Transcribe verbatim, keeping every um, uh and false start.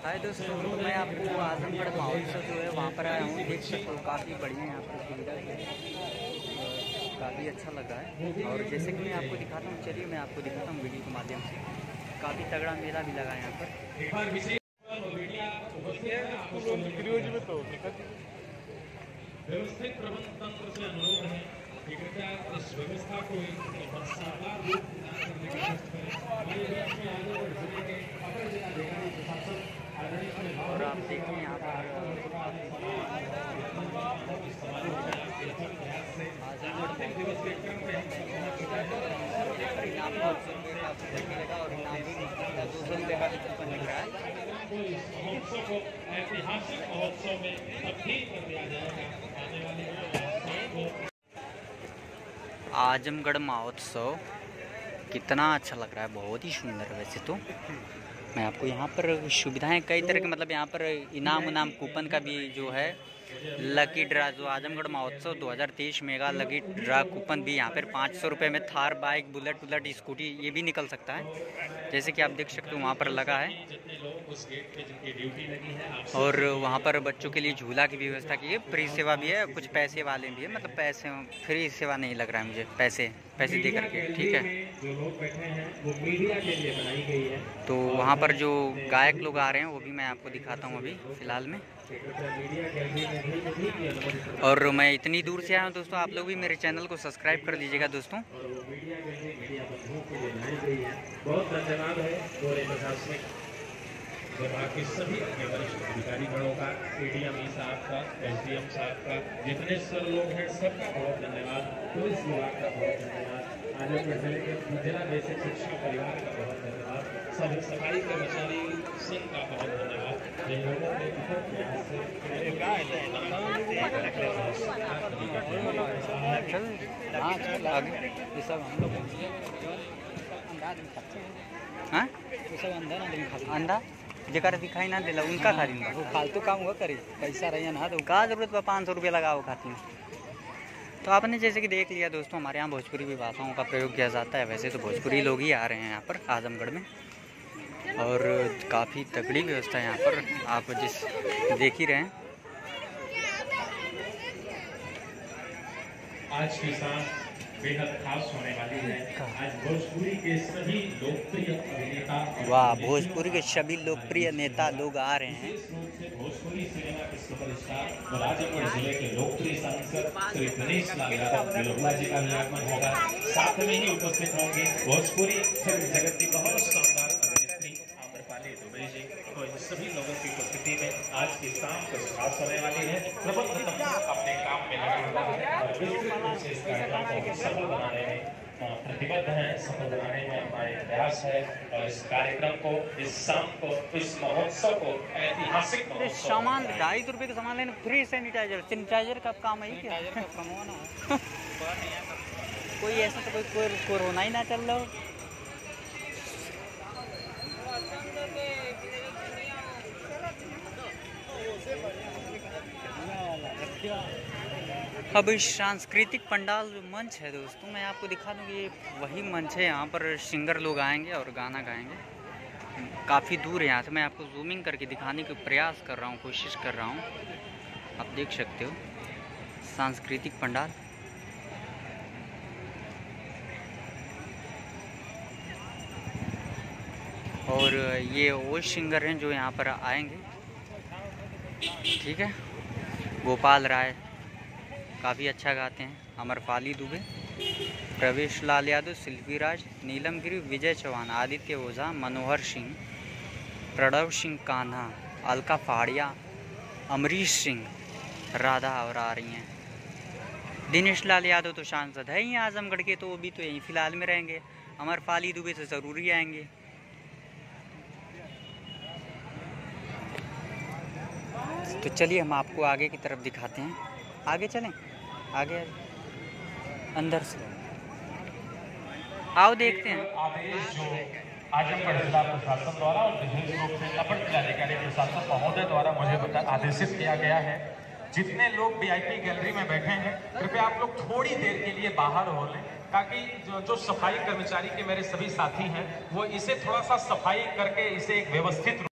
हाय दोस्तों, तो मैं आपको आजमगढ़ महोत्सव जो है वहाँ पर आया हूँ। देख सकते हो काफ़ी बढ़िया यहाँ पर सुविधा है, काफ़ी अच्छा लगा है। और जैसे कि मैं आपको दिखाता हूँ, चलिए मैं आपको दिखाता हूँ वीडियो के माध्यम से। काफ़ी तगड़ा मेला भी लगा है यहाँ पर। व्यवस्थित प्रबंध तंत्र से अनुरोध है कि कृपया इस व्यवस्था को एक साकार रूप प्रदान करने का प्रयास करें। हमारे बीच में आजमगढ़ जिले के अपर जिलाधिकारी प्रशासन आदरणीय और आप देखिए यहाँ पर आर्थिक दिवस के क्रम में इनाम महोत्सव में काफ़ी मिलेगा और इनाम भी दो सौ रुपये का कूपन मिल रहा है। इस महोत्सव को ऐतिहासिक महोत्सव में तब्दील कर दिया जाएगा। आने वाले आजमगढ़ महोत्सव कितना अच्छा लग रहा है, बहुत ही सुंदर है। वैसे तो मैं आपको यहाँ पर सुविधाएं कई तरह के, मतलब यहाँ पर इनाम उनाम कूपन का भी जो है लकी ड्रा, जो आजमगढ़ महोत्सव दो हज़ार तेईस मेगा लकी ड्रा कूपन भी यहाँ पर पाँच सौ रुपये में Thar, bike, Bullet Bullet Scooty ये भी निकल सकता है। जैसे कि आप देख सकते हो वहाँ पर लगा है। और वहाँ पर बच्चों के लिए झूला की भी व्यवस्था की है, फ्री सेवा भी है, कुछ पैसे वाले भी है। मतलब पैसे फ्री सेवा नहीं लग रहा है मुझे, पैसे पैसे दे करके, ठीक है। जो लोग बैठे हैं वो मीडिया के लिए बनाई गई है। तो वहाँ पर जो गायक लोग आ रहे हैं वो भी मैं आपको दिखाता हूँ अभी फ़िलहाल में। और मैं इतनी दूर से आया हूँ दोस्तों, आप लोग भी मेरे चैनल को सब्सक्राइब कर लीजिएगा दोस्तों। बहुत धन्यवाद है पूरे प्रशासनिक विभाग के सभी अपने वरिष्ठ अधिकारीगणों का, एडीएम साहब का, एसडीएम साहब का, जितने सर लोग हैं सबका बहुत धन्यवाद। पुलिस विभाग का बहुत धन्यवाद। आजमगढ़ जिले के जिला बेसिक शिक्षा परिवार का बहुत धन्यवाद। सभी सफाई कर्मचारी संघ का बहुत धन्यवाद। जिन लोगों ने अंडा जेकर दिखाई ना दिला उनका खा दिन वो फालतू काम हुआ करे, पैसा रही ना तो का जरूरत बा पाँच सौ रुपये लगाओ खातिर। तो आपने जैसे कि देख लिया दोस्तों, हमारे यहाँ भोजपुरी भी भाषाओं का प्रयोग किया जाता है। वैसे तो भोजपुरी लोग ही आ रहे हैं यहाँ पर आजमगढ़ में, और काफ़ी तगड़ी व्यवस्था है यहाँ पर, आप जिस देख ही रहे हैं। आज की शाम बेहद खास होने वाली है। आज भोजपुरी के सभी लोकप्रिय अभिनेता, वाह, भोजपुरी के सभी लोकप्रिय नेता लोग आ रहे हैं। भोजपुरी सिनेमा के सुपरस्टार और आजमगढ़ जिले के लोकप्रिय सांसद श्री गणेश लाल यादव बेलुआ जी का भी आगमन होगा। साथ में ही उपस्थित होंगे भोजपुरी फिल्म जगत की बहुत शानदार अभिनेत्री आम्रपाली दुबे जी। तो इन सभी लोगों की उपस्थिति में आज की शाम कुछ खास होने वाली है। प्रबंध तंत्र अपने काम में लगा हुआ है और विस्तृत रूप से इस कार्यक्रम को सफल बनाने में प्रतिबद्ध है, सफल बनाने में हमारे प्रयास है। और इस कार्यक्रम को, इस शाम को, इस महोत्सव को ऐतिहासिक सामान ढाई सौ रुपये का सामान लेना, फ्री सैनिटाइजर। सैनिटाइजर का काम है क्या? कोई ऐसा तो कोई कोरोना ही ना चल रहा हो। अब इस सांस्कृतिक पंडाल जो मंच है दोस्तों, मैं आपको दिखा दूँ कि ये वही मंच है। यहाँ पर सिंगर लोग आएंगे और गाना गाएंगे। काफ़ी दूर है यहाँ से, मैं आपको जूमिंग करके दिखाने का प्रयास कर रहा हूँ, कोशिश कर रहा हूँ। आप देख सकते हो सांस्कृतिक पंडाल। और ये वो सिंगर हैं जो यहाँ पर आएंगे, ठीक है। गोपाल राय काफ़ी अच्छा गाते हैं, अमरपाली दुबे, प्रवेश लाल यादव, शिल्पी राज, नीलम गिरी, विजय चौहान, आदित्य ओझा, मनोहर सिंह, प्रणव सिंह कान्हा, अलका फाड़िया, अमरीश सिंह, राधा और आ रही हैं। दिनेश लाल यादव तो सांसद है ही आजमगढ़ के, तो वो भी तो यहीं फिलहाल में रहेंगे। अमरपाली दुबे तो ज़रूरी आएंगे। तो चलिए हम आपको आगे की तरफ दिखाते हैं। आगे चलें, आगे अंदर से आओ, देखते हैं। आदेश जो आजमगढ़ जिला प्रशासन द्वारा और विशेष रूप से अपर जिलाधिकारी प्रशासन महोदय द्वारा मुझे बता आदेशित किया गया है, जितने लोग वीआईपी गैलरी में बैठे हैं कृपया आप लोग थोड़ी देर के लिए बाहर हो लें, ताकि जो जो सफाई कर्मचारी के मेरे सभी साथी हैं वो इसे थोड़ा सा सफाई करके इसे एक व्यवस्थित